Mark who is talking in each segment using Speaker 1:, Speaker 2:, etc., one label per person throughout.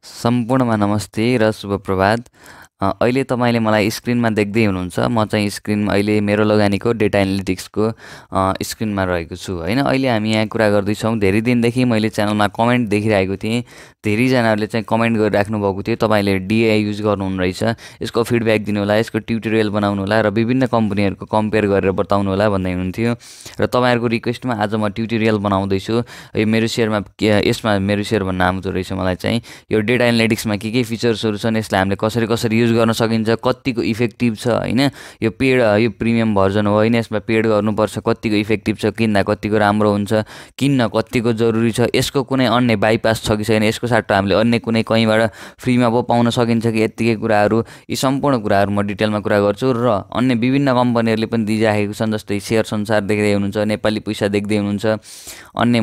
Speaker 1: सम्पूर्णमा नमस्ते र शुभ प्रभात। अहिले तपाईँले मलाई स्क्रिनमा देख्दै हुनुहुन्छ। म चाहिँ स्क्रिनमा अहिले मेरो लगानीको डेटा एनालिटिक्सको स्क्रिनमा रहेको छु हैन। अहिले हामी यहाँ कुरा गर्दैछौँ। धेरै दिनदेखि मैले च्यानलमा कमेन्ट देखिरहेको थिएँ। धेरैजनाहरूले चाहिँ कमेन्ट गरिराख्नु भएको थियो, तपाईँले डिएआई युज गर्नुहुने रहेछ, यसको फिडब्याक दिनु होला, यसको ट्युटोरियल बनाउनु होला र विभिन्न कम्पनीहरूको कम्पेयर गरेर बताउनु होला भन्दै हुनुहुन्थ्यो। र तपाईँहरूको रिक्वेस्टमा आज म ट्युटोरियल बनाउँदैछु। यो मेरो सेयरमा यसमा मेरो सेयर भन्न आउँदो रहेछ मलाई चाहिँ यो डेटा एनालिटिक्समा के फिचर्सहरू छन्, यसलाई हामीले कसरी युज गर्न सकिन्छ, कतिको इफेक्टिभ छ हैन। यो पेड यो प्रिमियम भर्जन हो हैन, यसमा पेड गर्नुपर्छ, कतिको इफेक्टिभ छ, किन्दा कतिको राम्रो हुन्छ, किन्न कतिको जरुरी छ, यसको कुनै अन्य बाइपास छ कि छैन, यसको साट्टो हामीले अन्य कुनै कहीँबाट फ्रीमा पो पाउन सकिन्छ कि, यत्तिकै कुराहरू यी सम्पूर्ण कुराहरू म डिटेलमा कुरा गर्छु। र अन्य विभिन्न कम्पनीहरूले पनि दिइराखेको छन्, जस्तै सेयर संसार देख्दै हुनुहुन्छ, नेपाली पैसा देख्दै हुनुहुन्छ, अन्य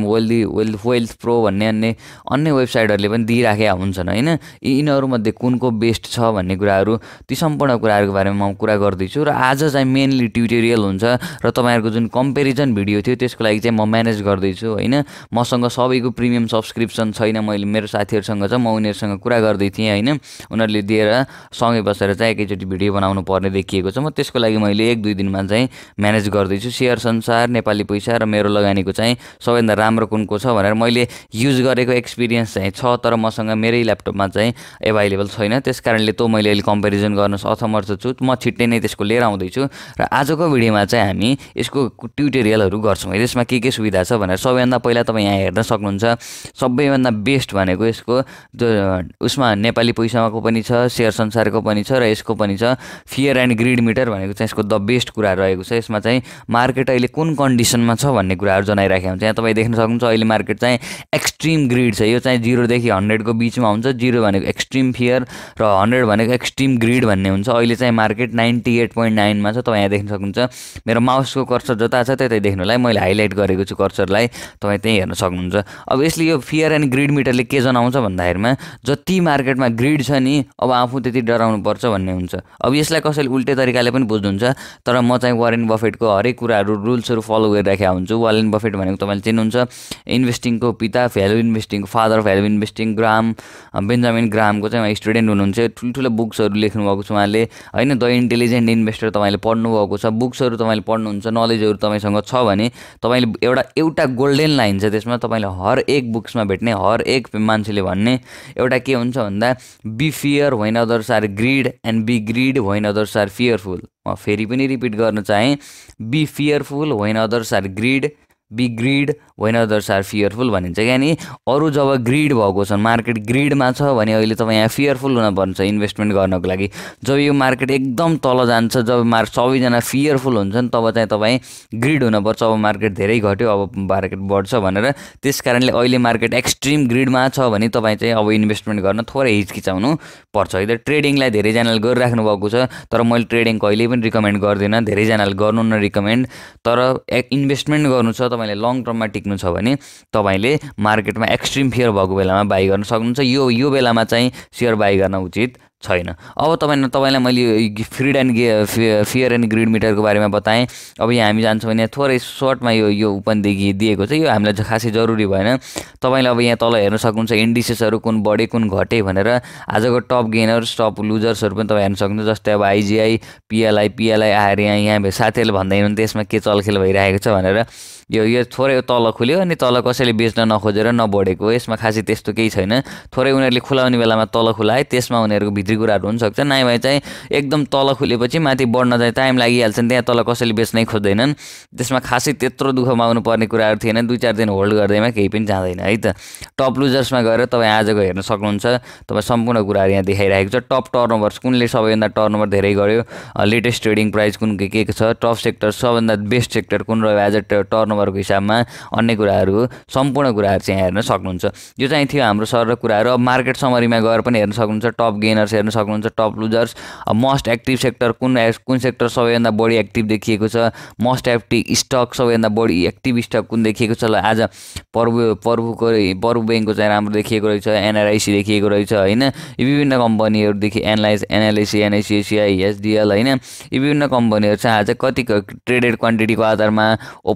Speaker 1: वेल्थ प्रो भन्ने अन्य वेबसाइटहरूले पनि दिइराखेका हुन्छन् हैन। यिनीहरूमध्ये कुनको बेस्ट छ भन्ने कुराहरू, ती सम्पूर्ण कुराहरूको बारेमा म कुरा गर्दैछु। र आज चाहिँ मेनली ट्युटोरियल हुन्छ र तपाईँहरूको जुन कम्पेरिजन भिडियो थियो त्यसको लागि चाहिँ म म्यानेज गर्दैछु हैन। मसँग सबैको प्रिमियम सब्सक्रिप्सन छैन, मैले मेरो साथीहरूसँग चाहिँ म उनीहरूसँग कुरा गर्दै थिएँ हैन। उनीहरूले दिएर सँगै बसेर चाहिँ एकैचोटि भिडियो बनाउनु पर्ने देखिएको छ। म त्यसको लागि मैले 1-2 दिनमा चाहिँ म्यानेज गर्दैछु। सेयर संसार, नेपाली पैसा र मेरो लगानीको चाहिँ सबैभन्दा राम्रो कुनको छ भनेर मैले युज गरेको एक्सपिरियन्स चाहिँ छ, तर मसँग मेरै ल्यापटपमा चाहिँ एभाइलेबल छैन। त्यसकारणले मैले अहिले कम्पेरिजन गर्न असमर्थ छु। म छिट्टै नै त्यसको लिएर आउँदैछु र आजको भिडियोमा चाहिँ हामी यसको ट्युटोरियलहरू गर्छौँ। यसमा के सुविधा छ भनेर सबैभन्दा पहिला तपाईँ यहाँ हेर्न सक्नुहुन्छ। सबैभन्दा बेस्ट भनेको यसको उसमा नेपाली पैसाको पनि छ, सेयर संसारको पनि छ र यसको पनि छ। फियर एन्ड ग्रिड मिटर भनेको चाहिँ यसको द बेस्ट कुरा रहेको छ। यसमा चाहिँ मार्केट अहिले कुन कन्डिसनमा छ भन्ने कुराहरू जनाइराखेको हुन्छ। यहाँ तपाईँ देख्न सक्नुहुन्छ अहिले मार्केट चाहिँ एक्सट्रिम ग्रिड छ। यो चाहिँ 0 देखि 100 को बिचमा हुन्छ। 0 भनेको एक्सट्रिम फियर र 100 भनेको एक्सट्रिम ग्रिड भन्ने हुन्छ। अहिले चाहिँ मार्केट 98.9 मा छ। तपाईँ यहाँ देख्न सक्नुहुन्छ। मेरो माउसको कर्सर जता छ त्यतै देख्नु होला, मैले हाइलाइट गरेको छु कर्सरलाई, तपाईँ त्यही हेर्न सक्नुहुन्छ। अब यसले यो फियर एन्ड ग्रिड मिटरले के जनाउँछ भन्दाखेरिमा जति मार्केटमा ग्रिड छ नि, अब आफू त्यति डराउनु पर्छ भन्ने हुन्छ। अब यसलाई कसैले उल्टे तरिकाले पनि बुझ्नुहुन्छ, तर म चाहिँ वारेन बफेटको हरेक कुराहरू रुल्सहरू फलो गरिराखेको हुन्छु। वारेन बफेट भनेको तपाईँले चिन्नुहुन्छ, इन्भेस्टिङको पिता, भ्यालु इन्भेस्टिङको फादर, भ्यालु इन्भेस्टिङ बेन्जामिन ग्रामको चाहिँ उहाँ स्टुडेन्ट हुनुहुन्छ। ठुल्ठुलो बुक्सहरू लेख्नुभएको छ उहाँले हैन। द इन्टेलिजेन्ट इन्भेस्टर तपाईँले पढ्नुभएको छ, बुक्सहरू तपाईँले पढ्नुहुन्छ, नलेजहरू तपाईँसँग छ भने तपाईँले एउटा गोल्डन लाइन छ त्यसमा, तपाईँले हर एक बुक्समा भेट्ने हर एक मान्छेले भन्ने एउटा के हुन्छ भन्दा, be fear when others are greed and be greed when others are fearful. म फेरि पनि रिपिट गर्न चाहेँ, be fearful when others are greed, be greed when others are fearful भनिन्छ। यानि अरू जब ग्रिड भएको छ, मार्केट ग्रिडमा छ भने अहिले तपाईँ यहाँ फियरफुल हुनुपर्छ इन्भेस्टमेन्ट गर्नको लागि। जब यो मार्केट एकदम तल जान्छ, जब सबैजना फियरफुल हुन्छन्, तब चाहिँ तपाईँ ग्रिड हुनुपर्छ। अब मार्केट धेरै घट्यो, अब मार्केट बढ्छ भनेर। त्यस कारणले अहिले मार्केट एक्सट्रिम ग्रिडमा छ भने तपाईँ चाहिँ अब इन्भेस्टमेन्ट गर्न थोरै हिचकिचाउनु पर्छ है त। ट्रेडिङलाई धेरैजनाले गरिराख्नु भएको छ, तर मैले ट्रेडिङ कहिल्यै पनि रिकमेन्ड गर्दिनँ। धेरैजनाले गर्नु न रिकमेन्ड, तर इन्भेस्टमेन्ट गर्नु छ, तपाईँले लङ टर्ममा टिक्नु छ भने तपाईँले मार्केटमा एक्सट्रिम फियर भएको बेलामा बाई गर्न सक्नुहुन्छ। यो बेलामा चाहिँ सेयर बाई गर्न उचित छैन। अब तपाईँलाई मैले फियर एन्ड ग्रिड मिटरको बारेमा बताएँ। अब यहाँ हामी जान्छौँ भने थोरै सर्टमा यो उपनदेखि दिएको छ, यो हामीलाई खासै जरुरी भएन। तपाईँले अब यहाँ तल हेर्न सक्नुहुन्छ इन्डिसेसहरू कुन बढे कुन घटे भनेर। आजको टप गेनर्स टप लुजर्सहरू पनि तपाईँ हेर्न सक्नुहुन्छ। जस्तै अब आइजिआई, पिएलआई आएर यहाँ साथीहरूले भन्दै हुनुहुन्थ्यो त्यसमा के चलखेल भइरहेको छ भनेर। यो थोरै तल खुल्यो अनि तल कसैले बेच्न नखोजेर नबढेको, यसमा खासै त्यस्तो केही छैन। थोरै उनीहरूले खुलाउने बेलामा तल खुलाए, त्यसमा उनीहरूको भित्री कुराहरू हुनसक्छ। नभए चाहिँ एकदम तल खुलेपछि माथि बढ्न चाहिँ टाइम लागिहाल्छ नि, त्यहाँ तल कसैले बेच्नै खोज्दैनन्। त्यसमा खासै त्यत्रो दुःख माग्नु पर्ने कुराहरू थिएन। 2-4 दिन होल्ड गर्दैमा केही पनि जाँदैन है त। टप लुजर्समा गएर तपाईँ आजको हेर्न सक्नुहुन्छ। तपाईँ सम्पूर्ण कुराहरू यहाँ देखाइरहेको छ। टप टर्नओभर्स कुनले सबैभन्दा टर्नओभर धेरै गर्यो, लेटेस्ट ट्रेडिङ प्राइस कुन के छ, टप सेक्टर सबभन्दा बेस्ट सेक्टर कुन रह्यो एज अ टर्नओभरको हिसाबमा, अन्य कुराहरू सम्पूर्ण कुराहरू चाहिँ यहाँ हेर्न सक्नुहुन्छ। यो चाहिँ थियो हाम्रो सरर कुराहरू। अब मार्केट समरीमा गएर पनि हेर्न सक्नुहुन्छ। टप गेनर्स हेर्न सक्नुहुन्छ, top losers, most active sector कुन सेक्टर सबैभन्दा बढी एक्टिभ देखिएको छ, मस्ट एक्टिभ स्टक सबैभन्दा बढी एक्टिभ स्टक कुन देखिएको छ। ल आज प्रभु ब्याङ्कको चाहिँ राम्रो देखिएको रहेछ, एनआरआइसी देखिएको रहेछ हैन। यी विभिन्न कम्पनीहरूदेखि एनएलआइसी, एनआइसिआई, एसडिएल हैन, यी विभिन्न कम्पनीहरू चाहिँ आज कति ट्रेडेड क्वान्टिटीको आधारमा, ओपन प्राइस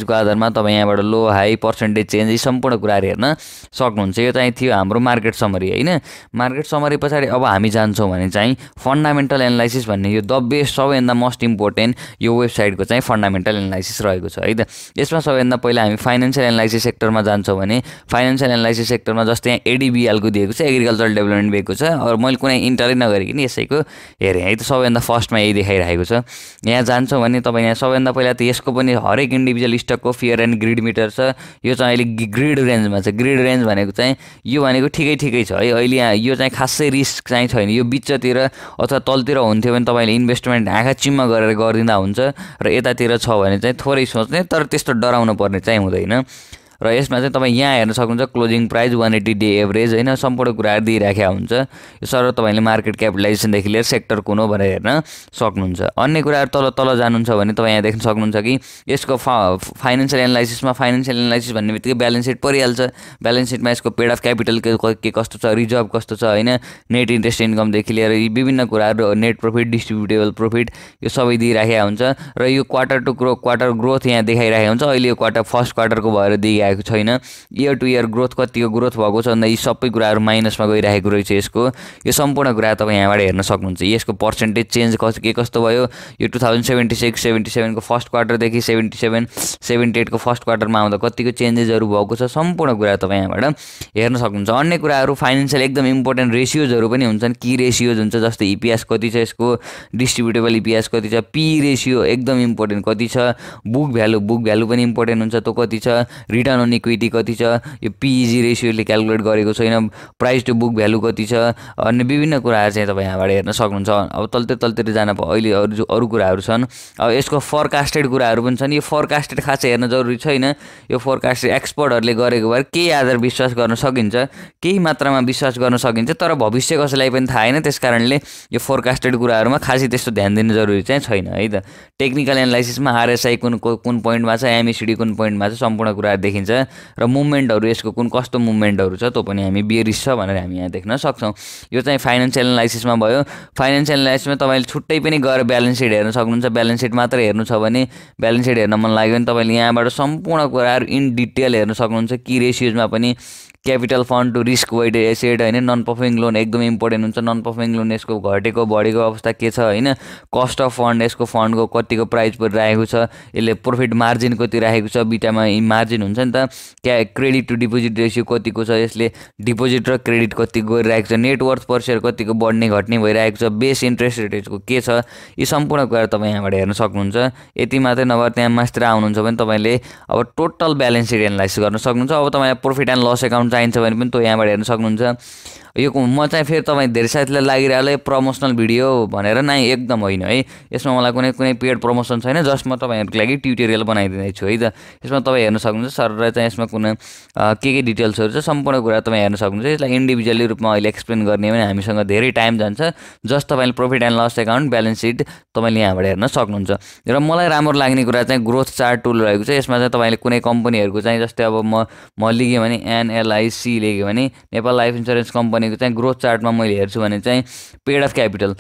Speaker 1: प्राइसको आधारमा तपाईँ यहाँबाट लो हाई पर्सेन्टेज चेन्ज यी सम्पूर्ण कुराहरू हेर्न सक्नुहुन्छ। यो चाहिँ थियो हाम्रो मार्केट समरी हैन। मार्केट समरी पछाडि अब हामी जान्छौँ भने चाहिँ फन्डामेन्टल एनालाइसिस भन्ने यो द बेस्ट सबैभन्दा मोस्ट इम्पोर्टेन्ट यो वेबसाइटको चाहिँ फन्डामेन्टल एनालाइसिस रहेको छ है त। यसमा सबैभन्दा पहिला हामी फाइनेन्सियल एनालाइसिस सेक्टरमा जान्छौँ भने फाइनेन्सियल एनालाइसिस सेक्टरमा जस्तै यहाँ एडीबीएलको दिएको छ, एग्रिकल्चरल डेभलपमेन्ट दिएको छ। और मैले कुनै इन्टरै नगरिकन यसैको हेरेँ है त। सबैभन्दा फर्स्टमा यही देखाइरहेको छ। यहाँ जान्छौँ भने तपाईँ यहाँ सबैभन्दा पहिला त यसको पनि हरेक इन्डिभिजुअल स्टकको फियर एन्ड ग्रिड मिटर छ। यो चाहिँ अहिले ग्रिड रेन्जमा छ। ग्रिड रेन्ज भनेको चाहिँ यो भनेको ठिकै छ है। अहिले यहाँ यो चाहिँ खासै रिस्क चाहिँ छैन। यो बिचतिर अथवा तलतिर हुन्थ्यो भने तपाईँले इन्भेस्टमेन्ट आँखा चिम्म गरेर गरिदिँदा हुन्छ र यतातिर छ भने चाहिँ थोरै सोच्ने, तर त्यस्तो डराउनु पर्ने चाहिँ हुँदैन। र यसमा चाहिँ तपाईँ यहाँ हेर्न सक्नुहुन्छ क्लोजिङ प्राइस 180 डे एभरेज हैन, सम्पूर्ण कुराहरू दिइराखेको हुन्छ। यो सर तपाईँले मार्केट क्यापिटलाइजेसनदेखि लिएर सेक्टर कुन हो भनेर हेर्न सक्नुहुन्छ। अन्य कुराहरू तल जानुहुन्छ भने तपाईँ यहाँ देख्न सक्नुहुन्छ कि यसको फाइनेन्सियल एनालाइसिसमा फाइनेन्सियल एनालाइसिस भन्ने बित्तिकै ब्यालेन्स सिट परिहाल्छ। ब्यालेन्स सिटमा यसको पेड अफ क्यापिटल के कस्तो छ, रिजर्भ कस्तो छ हैन, नेट इन्ट्रेस्ट इन्कमदेखि लिएर यी विभिन्न कुराहरू, नेट प्रफिट, डिस्ट्रिब्युटेबल प्रफिट यो सबै दिइराखेको हुन्छ। र यो क्वार्टर टु क्वार्टर ग्रोथ यहाँ देखाइरहेको हुन्छ। अहिले यो फर्स्ट क्वार्टरको भएर दिइरहेको छैन। इयर टु इयर ग्रोथ कतिको ग्रोथ भएको छ भन्दा यी सबै कुराहरू माइनसमा गइरहेको रहेछ यसको। यो सम्पूर्ण कुरा तपाईँ यहाँबाट हेर्न सक्नुहुन्छ। यसको पर्सेन्टेज चेन्ज के कस्तो भयो। यो 2076 77 को फर्स्ट क्वार्टरदेखि 77 78 को फर्स्ट क्वार्टरमा आउँदा कतिको चेन्जेसहरू भएको छ, सम्पूर्ण कुरा तपाईँ यहाँबाट हेर्न सक्नुहुन्छ। अन्य कुराहरू फाइनेन्सियल एकदम इम्पोर्टेन्ट रेसियोजहरू पनि हुन्छन्। की रेसियोज हुन्छ, जस्तै इपिएस कति छ यसको, डिस्ट्रिब्युटेबल इपिएस कति छ, पी रेसियो एकदम इम्पोर्टेन्ट कति छ, बुक भ्यालु पनि इम्पोर्टेन्ट हुन्छ त्यो कति छ, रिटर्न अन इक्विटी कति छ, यो पीईजी रेसियोले क्यालकुलेट गरेको छैन, प्राइस टु बुक भ्यालु कति छ, अन्य विभिन्न कुराहरू चाहिँ तपाईँ यहाँबाट हेर्न सक्नुहुन्छ। अब तलतिर जान अहिले अरू कुराहरू छन्। अब यसको फोरकास्टेड कुराहरू पनि छन्। यो फोरकास्टेड खासै हेर्न जरुरी छैन। यो फोरकास्टेड एक्सपर्टहरूले गरेको भएर केही आधार विश्वास गर्न सकिन्छ, केही मात्रामा विश्वास गर्न सकिन्छ, तर भविष्य कसैलाई पनि थाहा छैन। त्यसकारणले यो फोरकास्टेड कुराहरूमा खासै त्यस्तो ध्यान दिनु जरुरी चाहिँ छैन है त। टेक्निकल एनालाइसिसमा आरएसआई कुन पोइन्टमा छ, एमएसिडी कुन पोइन्टमा छ, सम्पूर्ण कुराहरू देखिन्छ। र मुभमेन्टहरू यसको कुन कस्तो मुभमेन्टहरू छ त्यो पनि हामी बेरिस छ भनेर हामी यहाँ देख्न सक्छौँ। यो चाहिँ फाइनेन्सियल एनालाइसिसमा भयो। फाइनेन्सियल एनालाइसिसमा तपाईँले छुट्टै पनि गएर ब्यालेन्स सिट हेर्न सक्नुहुन्छ। ब्यालेन्स सिट मात्र हेर्नु छ भने, ब्यालेन्स सिट हेर्न मन लाग्यो भने तपाईँले यहाँबाट सम्पूर्ण कुराहरू इन डिटेल हेर्न सक्नुहुन्छ। की रेसियोजमा पनि capital fund to risk weighted asset हैन, नन पर्फर्मिङ लोन एकदम इम्पोर्टेन्ट हुन्छ। नन पर्फर्मिङ लोन यसको घटेको बढेको अवस्था के छ हैन, कस्ट अफ फन्ड यसको फन्डको कतिको प्राइस परिरहेको छ, यसले प्रॉफिट मार्जिन कति राखेको छ, बिटामा मार्जिन हुन्छ नि त, क्रेडिट टु डिपोजिट रेसियो कतिको छ, यसले डिपोजिट र क्रेडिट कति गरिरहेको छ, नेटवर्थ पर सेयर कतिको बढ्ने घट्ने भइरहेको छ, बेस इन्ट्रेस्ट रेट यसको के छ, यी सम्पूर्ण कुरा तपाईँ यहाँबाट हेर्न सक्नुहुन्छ। यति मात्रै नभएर त्यहाँ मास्टर आउनुहुन्छ भने तपाईँले अब टोटल ब्यालेन्स सिट एनालाइसिस गर्न सक्नुहुन्छ। अब तपाईँलाई प्रॉफिट एन्ड लस एकाउन्ट चाहिन्छ भने पनि त्यो यहाँबाट हेर्न सक्नुहुन्छ। यो म चाहिँ फेरि तपाईँ धेरै साथीलाई लागिरहला प्रमोसनल भिडियो भनेर नै, एकदम होइन है। यसमा मलाई कुनै पेड प्रमोसन छैन, जस्ट म तपाईँहरूको लागि ट्युटोरियल बनाइदिँदैछु है त। यसमा तपाईँ हेर्न सक्नुहुन्छ सर र चाहिँ यसमा कुनै के डिटेल्सहरू छ, सम्पूर्ण कुरा तपाईँ हेर्न सक्नुहुन्छ। यसलाई इन्डिभिजुअली रूपमा अहिले एक्सप्लेन गर्ने भने हामीसँग धेरै टाइम जान्छ। जस्ट तपाईँले profit and loss account, balance sheet तपाईँले यहाँबाट हेर्न सक्नुहुन्छ। र मलाई राम्रो लाग्ने कुरा चाहिँ ग्रोथ चार्ट टुल रहेको छ। यसमा चाहिँ तपाईँले कुनै कम्पनीहरूको चाहिँ, जस्तै अब म लिगेँ भने एनएलआइसी लेख्यो भने नेपाल लाइफ इन्सुरेन्स कम्पनीको चाहिँ ग्रोथ चार्टमा मैले हेर्छु भने चाहिँ पेड अफ क्यापिटल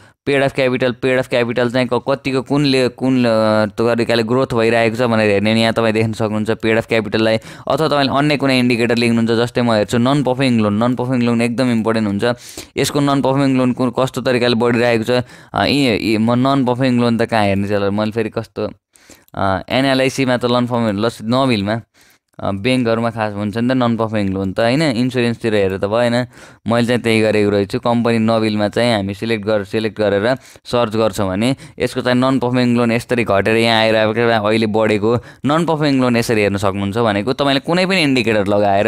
Speaker 1: चाहिँ कतिको कुन तरिकाले ग्रोथ भइरहेको छ भनेर हेर्ने यहाँ तपाईँ देख्न सक्नुहुन्छ पेड अफ क्यापिटललाई। अथवा तपाईँले अन्य कुनै इन्डिकेटर लेख्नुहुन्छ, जस्तै म हेर्छु नन पर्फर्मिङ लोन एकदम इम्पोर्टेन्ट हुन्छ। यसको नन पर्फर्मिङ लोन कस्तो तरिकाले बढिरहेको छ, म नन पर्फर्मिङ लोन त कहाँ हेर्ने छ, मैले फेरि कस्तो एनएलआइसीमा त नन पर्फर्मिङ नबिलमा ब्याङ्कहरूमा खास हुन्छ नि त नन पर्फर्मिङ लोन त होइन, इन्सुरेन्सतिर हेरेर त भएन। मैले चाहिँ त्यही गरेको रहेछु। कम्पनी नबिलमा चाहिँ हामी सिलेक्ट गरेर सर्च गर्छौँ भने यसको चाहिँ नन पर्फर्मिङ लोन यसरी घटेर यहाँ आइरहेको अहिले बढेको नन पर्फर्मिङ लोन यसरी हेर्न सक्नुहुन्छ। भनेको तपाईँले कुनै पनि इन्डिकेटर लगाएर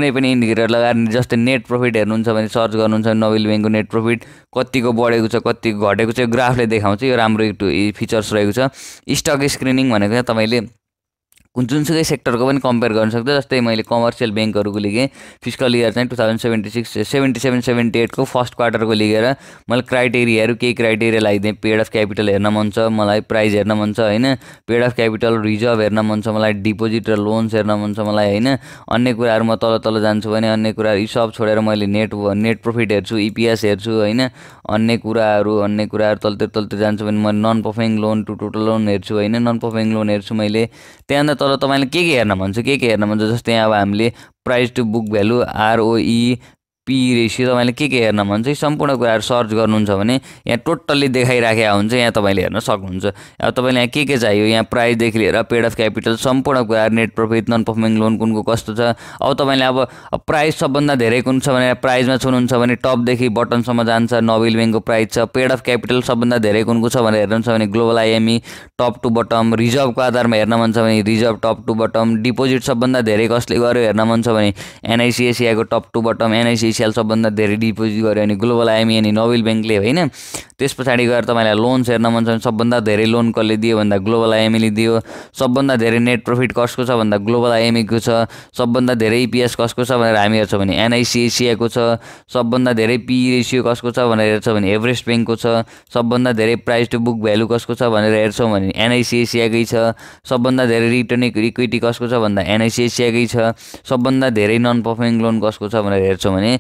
Speaker 1: जस्तै नेट प्रफिट हेर्नुहुन्छ भने सर्च गर्नुहुन्छ, नबिल ब्याङ्कको नेट प्रफिट कतिको बढेको छ कतिको घटेको छ, ग्राफले देखाउँछ। यो राम्रो फिचर्स रहेको छ। स्टक स्क्रिनिङ भनेको चाहिँ तपाईँले जुनसुकै सेक्टरको पनि कम्पेयर गर्न सक्छ। जस्तै मैले कमर्सियल ब्याङ्कहरूको लिगेँ, फिस्कल इयर चाहिँ 2076 77 78 को फर्स्ट क्वार्टरको लिगेर मैले केही क्राइटेरिया लगाइदिएँ। पेड अफ क्यापिटल हेर्न मन छ मलाई, प्राइस हेर्न मन छ होइन, पेड अफ क्यापिटल रिजर्भ हेर्न मन छ मलाई, डिपोजिट र लोन्स हेर्न मन छ मलाई होइन। अन्य कुराहरू म तल जान्छु भने अन्य कुराहरू यी सब छोडेर मैले नेट प्रफिट हेर्छु, इपिएस हेर्छु होइन। अन्य कुराहरू तलतिर जान्छु भने म non performing loan to total loan हेर्छु होइन, नन पर्फर्मिङ लोन हेर्छु मैले, त्यहाँभन्दा तल तपाईँले के हेर्न मन छ हेर्न मन छ जस्तै अब हामीले price to book value ROE P ratio तपाईँले के हेर्न मन छ सम्पूर्ण कुराहरू सर्च गर्नुहुन्छ भने यहाँ टोटल्ली देखाइराखेको हुन्छ यहाँ तपाईँले हेर्न सक्नुहुन्छ। अब तपाईँले यहाँ के चाहियो यहाँ प्राइसदेखि लिएर पेड अफ क्यापिटल सम्पूर्ण कुराहरू net profit non performing loan कुनको कस्तो छ। अब तपाईँले अब प्राइस सबभन्दा धेरै कुन छ भने प्राइसमा छुनुहुन्छ भने टपदेखि बटनसम्म जान्छ नोबेल ब्याङ्कको प्राइस छ। पेड अफ क्यापिटल सबभन्दा धेरै कुनको छ भनेर हेर्नुहुन्छ भने global IME top to bottom. रिजर्भको आधारमा हेर्न मन छ भने reserve top to bottom. Deposit सबभन्दा धेरै कसले गर्यो हेर्न मन छ भने NICICI को टप टु बटम। NICICI सबभन्दा धेरै डिपोजिट गर्यो भने ग्लोबल IME अनि नोबेल ब्याङ्कले होइन। त्यस पछाडि गएर तपाईँलाई लोन्स हेर्न मन छ भने सबभन्दा धेरै लोन कसले दियो भन्दा ग्लोबल IME ले दियो। सबभन्दा धेरै नेट प्रफिट कसको छ भन्दा ग्लोबल IME को छ। सबभन्दा धेरै EPS कसको छ भनेर हामी हेर्छौँ भने NICICI को छ। सबभन्दा धेरै PE रेसियो कसको छ भनेर हेर्छौँ भने एभरेस्ट ब्याङ्कको छ। सबभन्दा धेरै प्राइस टु बुक भ्यालु कसको छ भनेर हेर्छौँ भने NICICI कै छ। सबभन्दा धेरै रिटर्न इक्विटी कसको छ भन्दा NICICI कै छ। सबभन्दा धेरै नन पर्फर्मिङ लोन कसको छ भनेर हेर्छौँ भने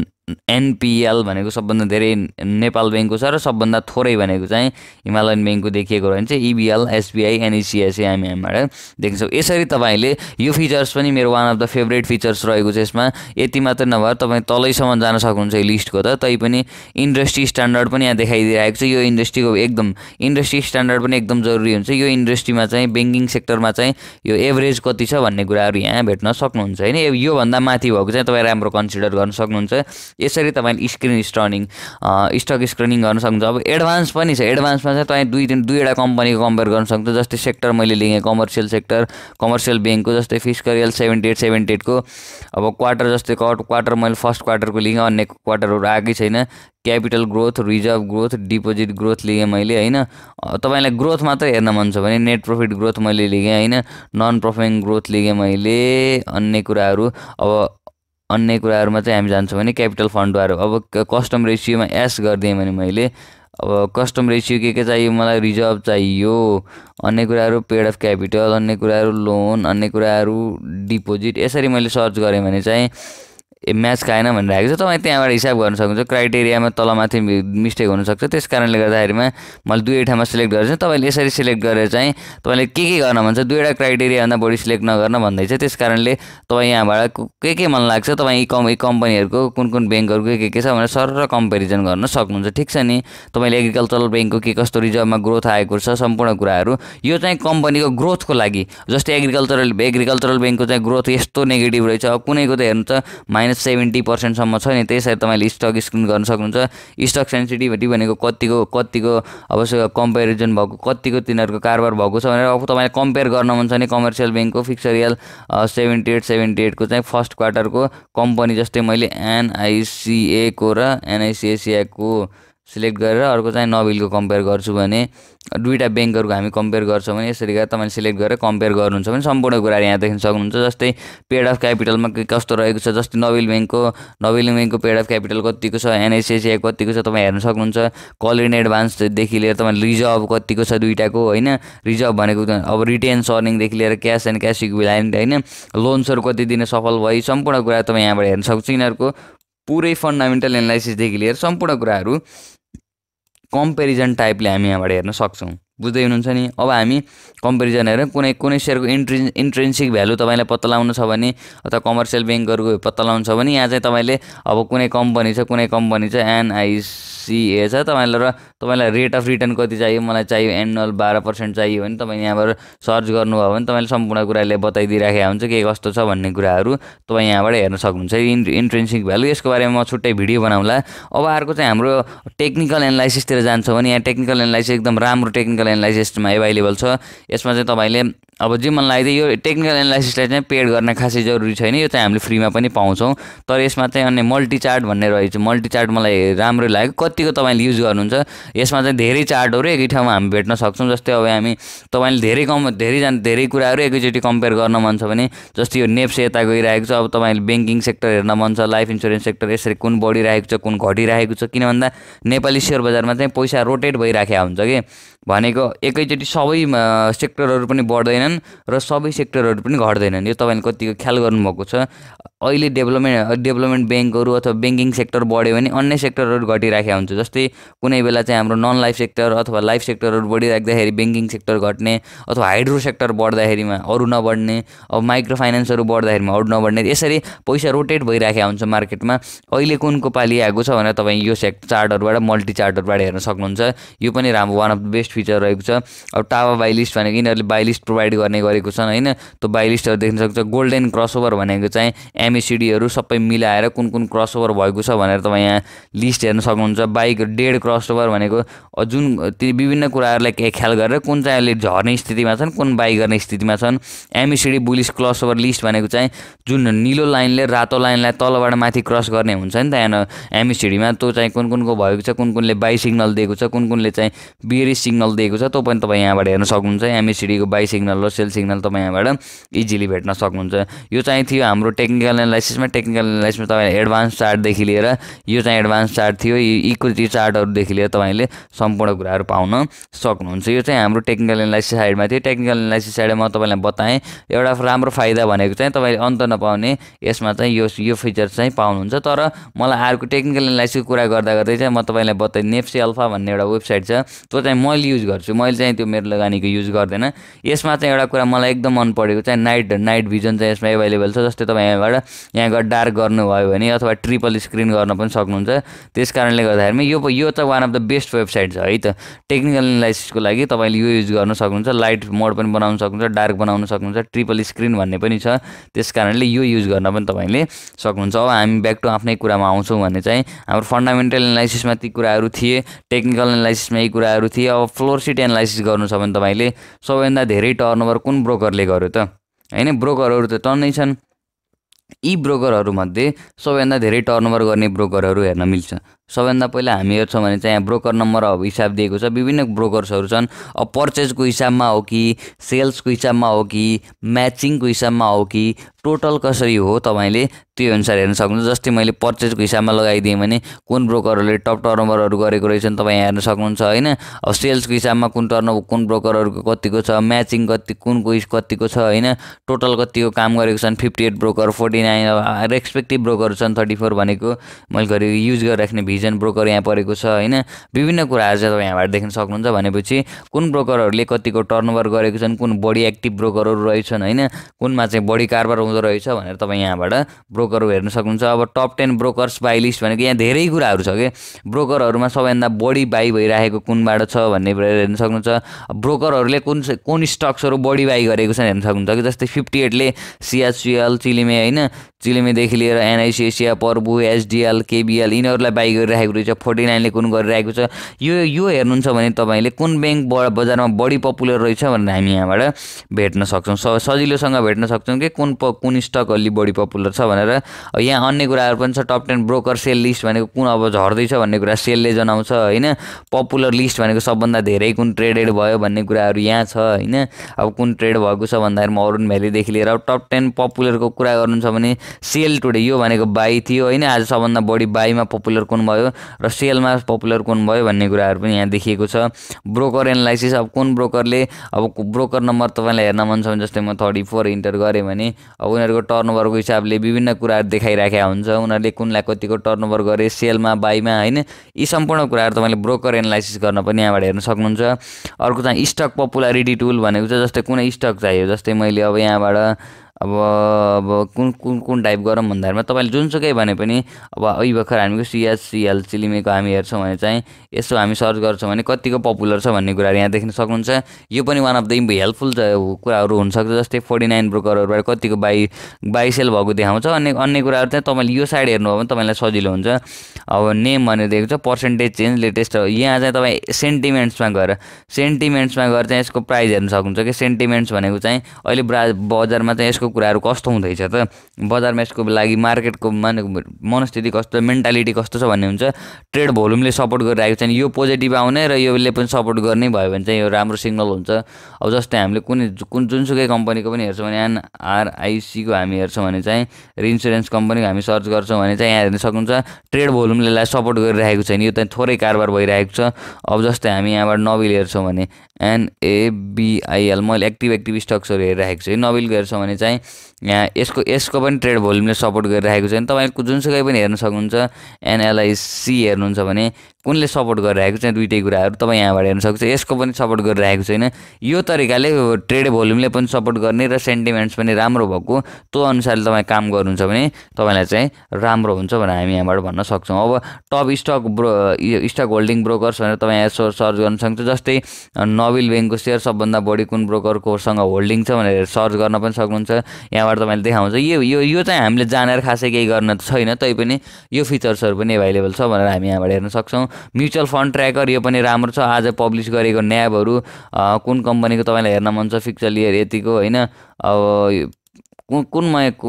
Speaker 1: NPL भनेको सबभन्दा धेरै नेपाल ब्याङ्कको छ र सबभन्दा थोरै भनेको चाहिँ हिमालयन ब्याङ्कको देखिएको रहन्छ EBL SBI NICICI हामी यहाँबाट देख्न सक्छौँ। यसरी तपाईँले यो फिचर्स पनि मेरो one of the favourite features रहेको छ। यसमा यति मात्र नभएर तपाईँ तलैसम्म जान सक्नुहुन्छ यो लिस्टको त तैपनि इन्डस्ट्री स्ट्यान्डर्ड पनि यहाँ देखाइदिइरहेको छ। यो इन्डस्ट्रीको एकदम इन्डस्ट्री स्ट्यान्डर्ड पनि एकदम जरुरी हुन्छ। यो इन्डस्ट्रीमा चाहिँ ब्याङ्किङ सेक्टरमा चाहिँ यो एभरेज कति छ भन्ने कुराहरू यहाँ भेट्न सक्नुहुन्छ होइन। योभन्दा माथि भएको चाहिँ तपाईँ राम्रो कन्सिडर गर्न सक्नुहुन्छ। यसरी तपाईँले स्टक स्क्रिनिङ गर्न सक्नुहुन्छ। अब एडभान्स पनि छ। एडभान्समा चाहिँ तपाईँ दुईवटा कम्पनीको कम्पेयर गर्न सक्नुहुन्छ। जस्तै सेक्टर मैले लिएँ कमर्सियल सेक्टर कमर्सियल ब्याङ्कको जस्तै फिस्करियल 78 को अब क्वार्टर जस्तै क्वार्टर मैले फर्स्ट क्वार्टरको लिएँ अन्य क्वार्टरहरू आएकै छैन। Capital growth reserve growth deposit growth लिएँ मैले होइन। तपाईँलाई ग्रोथ मात्रै हेर्न मन छ भने नेट प्रफिट ग्रोथ मैले लिएँ होइन। नन पर्फर्मिङ ग्रोथ लिएँ मैले। अन्य कुराहरूमा चाहिँ हामी जान्छौँ भने क्यापिटल फन्डहरू अब कस्टम रेसियोमा एस गरिदिएँ भने मैले अब कस्टम रेसियो के चाहियो मलाई रिजर्भ चाहियो। अन्य कुराहरू पेड अफ क्यापिटल अन्य कुराहरू लोन अन्य कुराहरू डिपोजिट यसरी मैले सर्च गरेँ भने चाहिँ म्याच खाएन भनिरहेको छ। तपाईँ त्यहाँबाट हिसाब गर्न सक्नुहुन्छ। क्राइटेरियामा तलमाथि मिस्टेक हुनसक्छ। त्यस कारणले गर्दाखेरिमा मैले दुवै ठाउँमा सिलेक्ट गरेर चाहिँ तपाईँले यसरी सिलेक्ट गरेर चाहिँ तपाईँले के गर्न मन छ दुईवटा क्राइटेरियाभन्दा बढी सिलेक्ट नगर्न भन्दैछ। त्यस कारणले तपाईँ यहाँबाट के मन लाग्छ तपाईँ यी कम्पनीहरूको कुन ब्याङ्कहरूको के छ भनेर सर कम्पेरिजन गर्न सक्नुहुन्छ। ठिक छ नि। तपाईँले एग्रिकल्चरल ब्याङ्कको के कस्तो रिजर्भमा ग्रोथ आएको छ सम्पूर्ण कुराहरू यो चाहिँ कम्पनीको ग्रोथको लागि। जस्तै एग्रिकल्चरल ब्याङ्कको चाहिँ ग्रोथ यस्तो नेगेटिभ रहेछ। अब कुनैको त हेर्नु त -70% सम्म छ नि। त्यसरी तपाईँले स्टक स्क्रिन गर्न सक्नुहुन्छ। स्टक सेन्सिटिभिटी भनेको कतिको अवश्य कम्पेरिजन भएको कतिको तिनीहरूको कारोबार भएको छ भनेर अब तपाईँले कम्पेयर गर्न मन छ भने कमर्सियल ब्याङ्कको फिक्सरियल 78 को चाहिँ फर्स्ट क्वार्टरको कम्पनी जस्तै मैले NICA को र NICICI को सिलेक्ट गरेर अर्को चाहिँ नोबेलको कम्पेयर गर्छु भने दुईवटा ब्याङ्कहरूको हामी कम्पेयर गर्छौँ भने यसरी गरेर तपाईँले सिलेक्ट गरेर कम्पेयर गर्नुहुन्छ भने सम्पूर्ण कुराहरू यहाँ देख्न सक्नुहुन्छ। जस्तै पेड अफ क्यापिटलमा कस्तो रहेको छ जस्तै नोबेल ब्याङ्कको पेड अफ क्यापिटल कतिको छ NICICI कतिको छ तपाईँ हेर्न सक्नुहुन्छ। कल इन एडभान्सदेखि लिएर तपाईँले रिजर्भ कतिको छ दुईवटाको होइन। रिजर्भ भनेको अब रिटेन्स अर्निङदेखि लिएर क्यास एन्ड क्यास इक्विभ्यालेन्ट होइन। लोन्सहरू कति दिन सफल भयो सम्पूर्ण कुरा तपाईँ यहाँबाट हेर्न सक्नुहुन्छ। यिनीहरूको पुरै फन्डामेन्टल एनालाइसिसदेखि लिएर सम्पूर्ण कुराहरू कम्पेरिजन टाइपले हामी यहाँबाट हेर्न सक्छौँ। बुझ्दै हुनुहुन्छ नि। अब हामी कम्पेरिजन हेरेर कुनै सेयरको इन्ट्रेन्सिक भ्यालु तपाईँलाई पत्ता लगाउनु छ भने अथवा कमर्सियल ब्याङ्कहरूको पत्ता लगाउनु छ भने यहाँ चाहिँ तपाईँले अब कुनै कम्पनी चाहिँ NICA छ तपाईँलाई रेट अफ रिटर्न कति चाहियो मलाई चाहियो एनुअल 12% चाहियो भने तपाईँ यहाँबाट सर्च गर्नुभयो भने तपाईँले सम्पूर्ण कुराले बताइदिइराखेको हुन्छ के कस्तो छ भन्ने कुराहरू तपाईँ यहाँबाट हेर्न सक्नुहुन्छ। इन्ट्रेन्सिक भ्यालु यसको बारेमा म छुट्टै भिडियो बनाउँला। अब अर्को चाहिँ हाम्रो टेक्निकल एनालाइसिसतिर जान्छौँ भने यहाँ टेक्निकल एनालाइसिस एकदम राम्रो टेक्निकल एनालाइसिसमा एभाइलेबल छ। यसमा चाहिँ तपाईँले अब जे मन लाग्यो यो टेक्निकल एनालाइसिसलाई चाहिँ पेड गर्न खासै जरुरी छैन। यो चाहिँ हामीले फ्रीमा पनि पाउँछौँ। तर यसमा चाहिँ अन्य मल्टी चार्ट भन्ने रहेछ। मल्टी चार्ट मलाई राम्रो लाग्यो। कतिको तपाईँले युज गर्नुहुन्छ यसमा चाहिँ धेरै चार्टहरू एकै ठाउँमा हामी भेट्न सक्छौँ। जस्तै अब हामी तपाईँले धेरै कुराहरू एकैचोटि कम्पेयर गर्न मन छ भने जस्तै यो नेप्से यता गइरहेको छ। अब तपाईँले ब्याङ्किङ सेक्टर हेर्न मन छ लाइफ इन्सुरेन्स सेक्टर यसरी कुन बढिरहेको छ कुन घटिरहेको छ किन भन्दा नेपाली सेयर बजारमा चाहिँ पैसा रोटेट भइराखेको हुन्छ कि भनेको एकैचोटि सबै सेक्टरहरू पनि बढ्दैनन् र सबै सेक्टरहरू पनि घट्दैनन्। यो तपाईँले कतिको ख्याल गर्नुभएको छ? अहिले डेभलपमेन्ट ब्याङ्कहरू अथवा ब्याङ्किङ सेक्टर बढ्यो भने अन्य सेक्टरहरू घटिराखेको हुन्छ। जस्तै कुनै बेला चाहिँ हाम्रो नन लाइफ सेक्टर अथवा लाइफ सेक्टरहरू बढिराख्दाखेरि ब्याङ्किङ सेक्टर घट्ने, अथवा हाइड्रो सेक्टर बढ्दाखेरिमा अरू नबढ्ने, अब माइक्रो फाइनेन्सहरू बढ्दाखेरिमा अरू नबढ्ने, यसरी पैसा रोटेट भइराखेको हुन्छ मार्केटमा। अहिले कुनको पालि आएको छ भनेर तपाईँ यो चार्टहरूबाट मल्टी चार्टहरूबाट हेर्न सक्नुहुन्छ। यो पनि राम्रो one of the best feature रहेको छ। अब टावा बाई लिस्ट भनेको यिनीहरूले बाई लिस्ट प्रोभाइड गर्ने गरेको छन् होइन। त्यो बाई लिस्टहरू देख्न सक्छ। गोल्डन क्रसओभर भनेको चाहिँ एमएसिडीहरू सबै मिलाएर कुन कुन क्रसओभर भएको छ भनेर तपाईँ यहाँ लिस्ट हेर्न सक्नुहुन्छ। बाइक डेड क्रसओभर भनेको जुन ती विभिन्न कुराहरूलाई ख्याल गरेर कुन चाहिँ अहिले झर्ने स्थितिमा छन्, कुन बाई गर्ने स्थितिमा छन्। एमएसिडी बुलिस क्रसओभर लिस्ट भनेको चाहिँ जुन निलो लाइनले रातो लाइनलाई तलबाट माथि क्रस गर्ने हुन्छ नि त यहाँ एमएसिडीमा, त्यो चाहिँ कुन कुनको भएको छ, कुन कुनले बाई सिग्नल दिएको छ, कुन कुनले चाहिँ बियरिस सिग्नल दिएको छ, त्यो पनि तपाईँ यहाँबाट हेर्न सक्नुहुन्छ। एमएसिडीको बाई सिग्नल र सेल सिग्नल तपाईँ यहाँबाट इजिली भेट्न सक्नुहुन्छ। यो चाहिँ थियो हाम्रो टेक्निकल एनालाइसिसमा। टेक्निकल एनालाइसिसमा तपाईँले एडभान्स चार्टदेखि लिएर यो चाहिँ एडभान्स चार्ट थियो, इक्विटी चार्टहरूदेखि लिएर तपाईँले सम्पूर्ण कुराहरू पाउन सक्नुहुन्छ। यो चाहिँ हाम्रो टेक्निकल एनालाइसिस साइडमा थियो। टेक्निकल एनालाइसिस साइडमा म तपाईँलाई बताएँ एउटा राम्रो फाइदा भनेको चाहिँ तपाईँले अन्त नपाउने यसमा चाहिँ यो फिचर चाहिँ पाउनुहुन्छ। तर मलाई अर्को टेक्निकल एनालाइसिसको कुरा गर्दा गर्दै चाहिँ म तपाईँलाई बताएँ नेप्से अल्फा भन्ने एउटा वेबसाइट छ, त्यो चाहिँ मैले युज गर्छु। मैले चाहिँ त्यो मेरो लगानीको युज गर्दैन। यसमा चाहिँ एउटा कुरा मलाई एकदम मन परेको चाहिँ नाइट भिजन चाहिँ यसमा एभाइलेबल छ। जस्तै तपाईँ यहाँबाट डार्क गर्नुभयो भने अथवा ट्रिपल स्क्रिन गर्न पनि सक्नुहुन्छ। त्यस कारणले गर्दाखेरिमा यो चाहिँ one of the best website छ है त टेक्निकल एनालाइसिसको लागि। तपाईँले यो युज गर्न सक्नुहुन्छ। लाइट मोड पनि बनाउन सक्नुहुन्छ, डार्क बनाउन सक्नुहुन्छ, ट्रिपल स्क्रिन भन्ने पनि छ। त्यस कारणले यो युज गर्न पनि तपाईँले सक्नुहुन्छ। अब हामी ब्याक टु आफ्नै कुरामा आउँछौँ भने चाहिँ हाम्रो फन्डामेन्टल एनालाइसिसमा ती कुराहरू थिए, टेक्निकल एनालाइसिसमा यी कुराहरू थिए। अब फ्लोर सिट एनालाइसिस गर्नु छ भने तपाईँले सबैभन्दा धेरै टर्नओभर कुन ब्रोकरले गर्यो त होइन? ब्रोकरहरू त टन्नै छन्। यी ब्रोकरहरूमध्ये सबैभन्दा धेरै टर्नओभर गर्ने ब्रोकरहरू हेर्न मिल्छ। सबैभन्दा पहिला हामी हेर्छौँ भने चाहिँ यहाँ ब्रोकर नम्बर अब हिसाब दिएको छ। विभिन्न ब्रोकर्सहरू छन्। अब पर्चेजको हिसाबमा हो कि, सेल्सको हिसाबमा हो कि, म्याचिङको हिसाबमा हो कि, टोटल कसरी हो तपाईँले त्यो अनुसार हेर्न सक्नुहुन्छ। जस्तै मैले पर्चेजको हिसाबमा लगाइदिएँ भने कुन ब्रोकरहरूले टप टर्नओभरहरू गरेको रहेछन् तपाईँ हेर्न सक्नुहुन्छ होइन। अब सेल्सको हिसाबमा कुन ब्रोकरहरूको कतिको छ, म्याचिङ कतिको छ होइन, टोटल कतिको काम गरेको छन्, 58 ब्रोकर, 49 रेस्पेक्टिभ ब्रोकरहरू छन्, 34 भनेको मैले युज गरिराख्ने भिजन ब्रोकर यहाँ परेको छ होइन। विभिन्न कुराहरू चाहिँ तपाईँ यहाँबाट देख्न सक्नुहुन्छ। भनेपछि कुन ब्रोकरहरूले कतिको टर्नओभर गरेको छन्, कुन बढी एक्टिभ ब्रोकरहरू रहेछन् होइन, कुनमा चाहिँ बढी कारोबार हुँदो रहेछ भनेर तपाईँ यहाँबाट ब्रोकरहरू हेर्न सक्नुहुन्छ। अब टप 10 ब्रोकर्स बाई लिस्ट भनेको यहाँ धेरै कुराहरू छ कि ब्रोकरहरूमा सबैभन्दा बढी बाई भइरहेको कुनबाट छ भन्ने हेर्न सक्नुहुन्छ। ब्रोकरहरूले कुन स्टक्सहरू बढी बाई गरेको छन् हेर्न सक्नुहुन्छ कि जस्तै 58ले सिएचसिएल, चिलिमे होइन, चिलिमेदेखि लिएर एनआइसी एसिया, पर्बु, एसडिएल, केबिएल यिनीहरूलाई बाई गरिरहेको रहेछ। 49ले कुन गरिरहेको छ यो हेर्नुहुन्छ भने तपाईँले कुन ब्याङ्क बजारमा बढी पपुलर रहेछ भनेर हामी यहाँबाट भेट्न सक्छौँ। सजिलोसँग भेट्न सक्छौँ कि कुन स्टक अलि बढी पपुलर छ भनेर। यहाँ अन्य कुराहरू पनि छ। टप 10 ब्रोकर सेल लिस्ट भनेको कुन अब झर्दैछ भन्ने कुरा सेलले जनाउँछ होइन। पपुलर लिस्ट भनेको सबभन्दा धेरै कुन ट्रेडेड भयो भन्ने कुराहरू यहाँ छ होइन। अब कुन ट्रेड भएको छ भन्दाखेरि मरुन भ्यालीदेखि लिएर अब टप 10 पपुलरको कुरा गर्नुहुन्छ भने सेल टुडे यो भनेको बाई थियो होइन। आज सबभन्दा बढी बाईमा पपुलर कुन भयो र सेलमा पपुलर कुन भयो भन्ने कुराहरू पनि यहाँ देखिएको छ। ब्रोकर एनालाइसिस अब कुन ब्रोकरले अब ब्रोकर नम्बर तपाईँलाई हेर्न मन छ भने जस्तै म 34 इन्टर गरेँ भने अब उनीहरूको टर्नओभरको हिसाबले विभिन्न कुराहरू देखाइराखेको हुन्छ। उनीहरूले कुनलाई कतिको टर्नओभर गरे, सेलमा, बाईमा होइन। यी सम्पूर्ण कुराहरू तपाईँले ब्रोकर एनालाइसिस गर्न पनि यहाँबाट हेर्न सक्नुहुन्छ। अर्को चाहिँ स्टक पपुलारिटी टुल भनेको छ। जस्तै कुनै स्टक चाहियो, जस्तै मैले अब यहाँबाट अब कुन टाइप गरौँ भन्दाखेरिमा तपाईँले जुनसुकै भने पनि अब अहिले भर्खर हामीको सिएचसिएल चिलिमेको हामी हेर्छौँ भने चाहिँ यसो हामी सर्च गर्छौँ भने कतिको पपुलर छ भन्ने कुराहरू यहाँ देख्न सक्नुहुन्छ। यो पनि वान अफ द हेल्पफुल कुराहरू हुनसक्छ। जस्तै 49 ब्रोकरहरूबाट कतिको बाई सेल भएको देखाउँछ। अन्य कुराहरू चाहिँ तपाईँले यो साइड हेर्नुभयो भने तपाईँलाई सजिलो हुन्छ। अब नेम भनेर दिएको छ, पर्सेन्टेज चेन्ज लेटेस्ट। यहाँ चाहिँ तपाईँ सेन्टिमेन्ट्समा गएर चाहिँ यसको प्राइस हेर्न सक्नुहुन्छ कि सेन्टिमेन्ट्स भनेको चाहिँ अहिले बजारमा चाहिँ यसको यसको कुराहरू कस्तो हुँदैछ त, बजारमा यसको लागि मार्केटको मनस्थिति कस्तो, मेन्टालिटी कस्तो छ भन्ने हुन्छ। ट्रेड भोल्युमले सपोर्ट गरिरहेको छैन, यो पोजिटिभ आउने र योले पनि सपोर्ट गर्ने भयो भने चाहिँ यो राम्रो सिग्नल हुन्छ। अब जस्तै हामीले जुनसुकै कम्पनीको पनि हेर्छौँ भने एनआरआइसीको हामी हेर्छौँ भने चाहिँ, इन्सुरेन्स कम्पनीको हामी सर्च गर्छौँ भने चाहिँ यहाँ हेर्न सक्नुहुन्छ ट्रेड भोल्युमले यसलाई सपोर्ट गरिरहेको छैन, यो चाहिँ थोरै कारोबार भइरहेको छ। अब जस्तै हामी यहाँबाट नबिल हेर्छौँ भने NABIL, मैले एक्टिभ स्टक्सहरू हेरिरहेको छु। नबिलको हेर्छौँ भने चाहिँ यहाँ यसको पनि ट्रेड भोल्युमले सपोर्ट गरिरहेको छैन। तपाईँको जुनसुकै पनि हेर्न सक्नुहुन्छ, NLIC हेर्नुहुन्छ भने कुनले सपोर्ट गरिरहेको छ, दुइटै कुराहरू तपाईँ यहाँबाट हेर्न सक्छ। यसको पनि सपोर्ट गरिरहेको छैन। यो तरिकाले ट्रेड भोल्युमले पनि सपोर्ट गर्ने र सेन्टिमेन्ट्स पनि राम्रो भएको त्यो अनुसारले तपाईँ काम गर्नुहुन्छ भने तपाईँलाई चाहिँ राम्रो हुन्छ भनेर हामी यहाँबाट भन्न सक्छौँ। अब टप स्टक होल्डिङ ब्रोकर्स भनेर तपाईँ यहाँ सर्च गर्न सक्नुहुन्छ। जस्तै नबिल ब्याङ्कको सेयर सबभन्दा बढी कुन ब्रोकरकोसँग होल्डिङ छ भनेर सर्च गर्न पनि सक्नुहुन्छ। यहाँबाट तपाईँले देखाउँछ। यो चाहिँ हामीले जानेर खासै केही गर्न छैन, तैपनि यो फिचर्सहरू पनि एभाइलेबल छ भनेर हामी यहाँबाट हेर्न सक्छौँ। म्युचुअल फन्ड ट्र्याकर यो पनि राम्रो छ। आज पब्लिस गरेको न्याबहरू कुन कम्पनीको तपाईँलाई हेर्न मन छ, फिक्चर इयर यतिको होइन, अब कुन महीको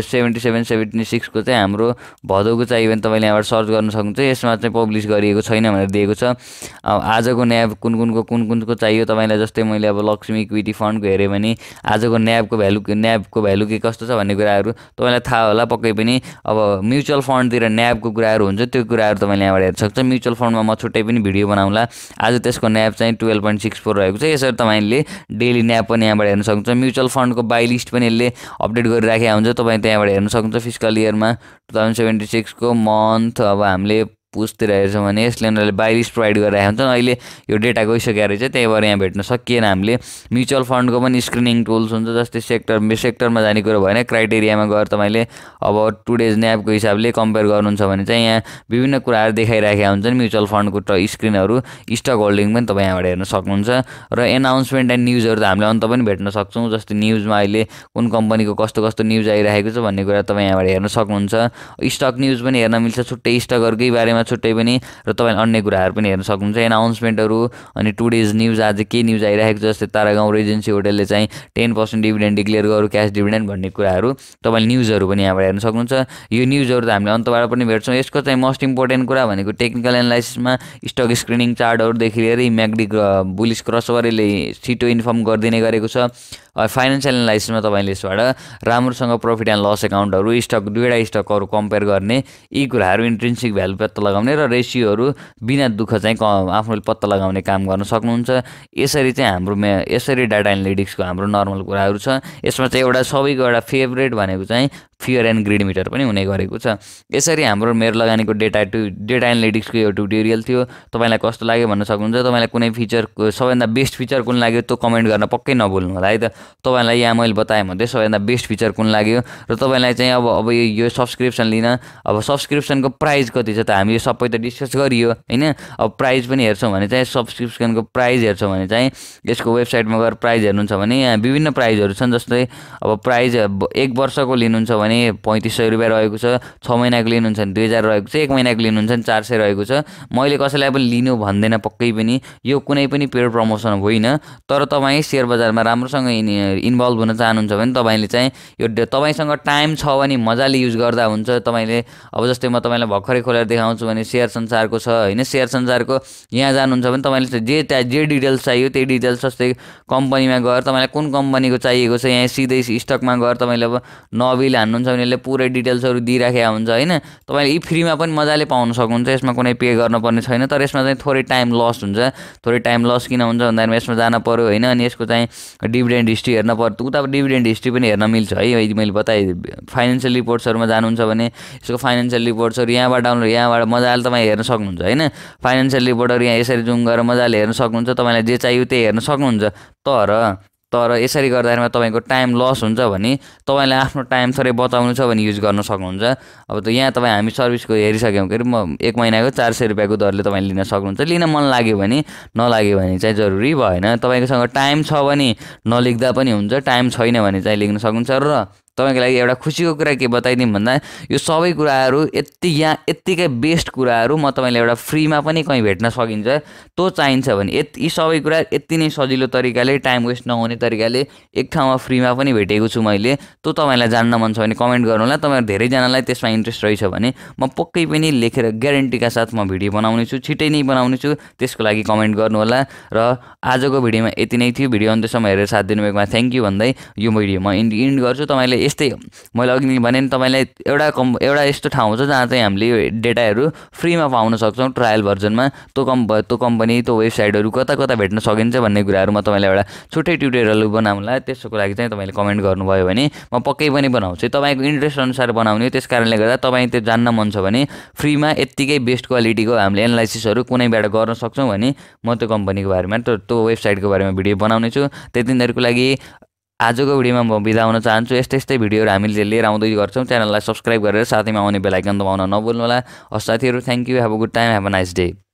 Speaker 1: 77-76 को चाहिँ हाम्रो भदौको चाहियो भने तपाईँले यहाँबाट सर्च गर्न सक्नुहुन्छ। यसमा चाहिँ पब्लिस गरिएको छैन भनेर दिएको छ। अब आजको न्याब कुनको चाहियो तपाईँलाई, जस्तै मैले अब लक्ष्मी इक्विटी फन्डको हेरेँ भने आजको न्याबको भ्यालु के कस्तो छ भन्ने कुराहरू तपाईँलाई थाहा होला पक्कै पनि। अब म्युचुअल फन्डतिर न्याबको कुराहरू हुन्छ, त्यो कुराहरू तपाईँले यहाँबाट हेर्न सक्छ। म्युचुअल फन्डमा म छुट्टै पनि भिडियो बनाउँला। आज त्यसको न्याब चाहिँ 12.64 रहेको छ। यसरी तपाईँले डेली न्याब पनि यहाँबाट हेर्न सक्नुहुन्छ। म्युचुअल फन्डको बाई लिस्ट पनि यसले अपडेट गरिराखेको हुन्छ, तपाईँ त्यहाँबाट हेर्न सक्नुहुन्छ। फिस्कल इयरमा 2076 को मन्थ अब हामीले पुसतिर हेर्छौँ भने यसले उनीहरूले बाई लिस्ट प्रोभाइड गरिरहेको हुन्छ। अहिले यो डेटा गइसकेको रहेछ, त्यही भएर यहाँ भेट्न सकिएन हामीले। म्युचुअल फन्डको पनि स्क्रिनिङ टुल्स हुन्छ, जस्तै सेक्टरमा जाने कुरो भएन, क्राइटेरियामा गएर तपाईँले अब टुडेज न्याबको हिसाबले कम्पेयर गर्नुहुन्छ भने चाहिँ यहाँ विभिन्न कुराहरू देखाइरहेका हुन्छन्। म्युचुअल फन्डको स्क्रिनहरू, स्टक होल्डिङ पनि तपाईँ यहाँबाट हेर्न सक्नुहुन्छ। र एनाउन्समेन्ट एन्ड न्युजहरू त हामीले अन्त पनि भेट्न सक्छौँ। जस्तै न्युजमा अहिले कुन कम्पनीको कस्तो न्युज आइरहेको छ भन्ने कुरा तपाईँ यहाँबाट हेर्न सक्नुहुन्छ। स्टक न्युज पनि हेर्न मिल्छ, छुट्टै स्टकहरूकै बारेमा छुट्टै पनि, र तपाईँले अन्य कुराहरू पनि हेर्न सक्नुहुन्छ। एनाउन्समेन्टहरू अनि टुडेज न्युज, आज के न्युज आइरहेको छ, जस्तै तारागाउँ रेजेन्सी होटलले चाहिँ 10% डिभिडेन्ड डिक्लेयर गर्यो, क्यास डिभिडेन्ड भन्ने कुराहरू तपाईँले न्युजहरू पनि यहाँबाट हेर्न सक्नुहुन्छ। यो न्युजहरू त हामीले अन्तबाट पनि भेट्छौँ। यसको चाहिँ मोस्ट इम्पोर्टेन्ट कुरा भनेको टेक्निकल एनालाइसिसमा स्टक स्क्रिनिङ चार्टहरूदेखि लिएर म्याकडी बुलिस क्रसओभरले छिटो इन्फर्म गरिदिने गरेको छ। फाइनेन्सियल एनालाइसिसमा तपाईँले यसबाट राम्रोसँग प्रफिट एन्ड लस एकाउन्टहरू, दुईवटा स्टकहरू कम्पेयर गर्ने, यी कुराहरू इन्ट्रिन्सिक भ्यालु पत्ता लगाउने र रेसियोहरू बिना दुःख चाहिँ आफूले पत्ता लगाउने काम गर्न सक्नुहुन्छ। यसरी चाहिँ यसरी डाटा एनालिटिक्सको हाम्रो नर्मल कुराहरू छ। यसमा चाहिँ सबैको एउटा फेभरेट भनेको चाहिँ फियर एन्ड ग्रिड मिटर पनि हुने गरेको छ। यसरी हाम्रो मेरो लगानीको डेटा एनालिटिक्सको यो ट्युटोरियल थियो। तपाईँलाई कस्तो लाग्यो भन्न सक्नुहुन्छ। तपाईँलाई कुनै फिचरको सबैभन्दा बेस्ट फिचर कुन लाग्यो त्यो कमेन्ट गर्न पक्कै नभुल्नु होला है त। तपाईँलाई यहाँ मैले बताएँ मध्ये सबैभन्दा बेस्ट फिचर कुन लाग्यो, र तपाईँलाई चाहिँ अब यो सब्सक्रिप्सन लिन, अब सब्सक्रिप्सनको प्राइस कति छ त हामी यो सबै त डिस्कस गरियो होइन। अब प्राइस पनि हेर्छौँ भने चाहिँ सब्सक्रिप्सनको प्राइस हेर्छौँ भने चाहिँ यसको वेबसाइटमा गएर प्राइस हेर्नुहुन्छ भने यहाँ विभिन्न प्राइसहरू छन्। जस्तै अब प्राइस 1 वर्षको लिनुहुन्छ भने 3500 रुपियाँ रहेको छ, 6 महिनाको लिनुहुन्छ भने 2000 रहेको छ, 1 महिनाको लिनुहुन्छ भने 400 रहेको छ। मैले कसैलाई पनि लिनु भन्दैन पक्कै पनि, यो कुनै पनि पेड प्रमोसन होइन। तर तपाईँ सेयर बजारमा राम्रोसँग इन्भल्भ हुन चाहनुहुन्छ भने तपाईँले चाहिँ यो तपाईँसँग टाइम छ भने मजाले युज गर्दा हुन्छ। तपाईँले अब जस्तै म तपाईँलाई भर्खरै खोलेर देखाउँछु भने सेयर संसारको छ होइन। सेयर संसारको यहाँ जानुहुन्छ भने तपाईँले जे डिटेल्स चाहियो त्यही डिटेल्स, जस्तै कम्पनीमा गएर तपाईँलाई कुन कम्पनीको चाहिएको छ यहाँ सिधै स्टकमा गएर तपाईँले अब नबिल हान्नुहुन्छ भने यसले पुरै डिटेल्सहरू दिइराखेको हुन्छ होइन। तपाईँले यी फ्रीमा पनि मजाले पाउन सक्नुहुन्छ, यसमा कुनै पे गर्नुपर्ने छैन। तर यसमा चाहिँ थोरै टाइम लस हुन्छ। थोरै टाइम लस किन हुन्छ भन्दाखेरि यसमा जान पऱ्यो होइन, अनि यसको चाहिँ डिभिडेन्ड हिस्ट्री हेर्न पर्यो। उता डिभिडेन्ड हिस्ट्री पनि हेर्न मिल्छ है, मैले बताएँ। फाइनेन्सियल रिपोर्ट्सहरूमा जानुहुन्छ भने यसको फाइनेन्सियल रिपोर्ट्सहरू यहाँबाट मजाले तपाईँ हेर्न सक्नुहुन्छ होइन। फाइनेन्सियल रिपोर्टहरू यहाँ यसरी जुम गरेर मजाले हेर्न सक्नुहुन्छ। तपाईँलाई जे चाहियो त्यही हेर्न सक्नुहुन्छ। तर यसरी गर्दाखेरिमा तपाईँको टाइम लस हुन्छ भने तपाईँलाई आफ्नो टाइम थोरै बचाउनु छ भने युज गर्न सक्नुहुन्छ। अब त यहाँ हामी सर्भिसको हेरिसक्यौँ, के अरे म 1 महिनाको 400 रुपियाँको दरले तपाईँले लिन सक्नुहुन्छ। लिन मन लाग्यो भने, नलाग्यो भने चाहिँ जरुरी भएन। तपाईँकोसँग टाइम छ भने नलिख्दा पनि हुन्छ, टाइम छैन भने चाहिँ लेख्न सक्नुहुन्छ। र तपाईँको लागि एउटा खुसीको कुरा के बताइदिउँ भन्दा यो सबै कुराहरू यत्तिकै बेस्ट कुराहरू म तपाईँलाई एउटा फ्रीमा पनि कहीँ भेट्न सकिन्छ। त्यो चाहिन्छ भने यी सबै कुरा यति नै सजिलो तरिकाले, टाइम वेस्ट नहुने तरिकाले एक ठाउँमा फ्रीमा पनि भेटेको छु मैले। त्यो तपाईँलाई जान्न मन छ भने कमेन्ट गर्नु होला। तपाईँहरू धेरैजनालाई त्यसमा इन्ट्रेस्ट रहेछ भने म पक्कै पनि लेखेर ग्यारेन्टीका साथ म भिडियो बनाउने छु, छिटै नै बनाउने छु। त्यसको लागि कमेन्ट गर्नु होला। र आजको भिडियोमा यति नै थियो। भिडियो अन्त्यसम्म हेरेर साथ दिनुभएकोमा थ्याङ्क यू भन्दै यो भिडियो म इन्ड गर्छु। तपाईँले यस्तै मैले अघि नै भने नि तपाईँलाई एउटा यस्तो ठाउँ छ जहाँ चाहिँ हामीले यो डेटाहरू फ्रीमा पाउन सक्छौँ ट्रायल भर्जनमा। त्यो कम्पनी त्यो वेबसाइटहरू कता कता भेट्न सकिन्छ भन्ने कुराहरू म तपाईँलाई एउटा छुट्टै ट्युटोरियल बनाउँला। त्यसको लागि चाहिँ तपाईँले कमेन्ट गर्नुभयो भने म पक्कै पनि बनाउँछु। तपाईँको इन्ट्रेस्ट अनुसार बनाउने हो। त्यस कारणले गर्दा तपाईँ त्यो जान्न मन छ भने फ्रीमा यत्तिकै बेस्ट क्वालिटीको हामीले एनालाइसिसहरू कुनैबाट गर्न सक्छौँ भने म त्यो कम्पनीको बारेमा त्यो वेबसाइटको बारेमा भिडियो बनाउने छु। त्यति दिनहरूको लागि आजको भिडियोमा म बिदा हुन चाहन्छु। यस्तै भिडियोहरू हामीले लिएर आउँदै गर्छौँ। च्यानललाई सब्सक्राइब गरेर साथैमा आउने बेल आइकन दबाउन नभुल्नु होला। हस् साथीहरू, thank you, have a good time, have a nice day.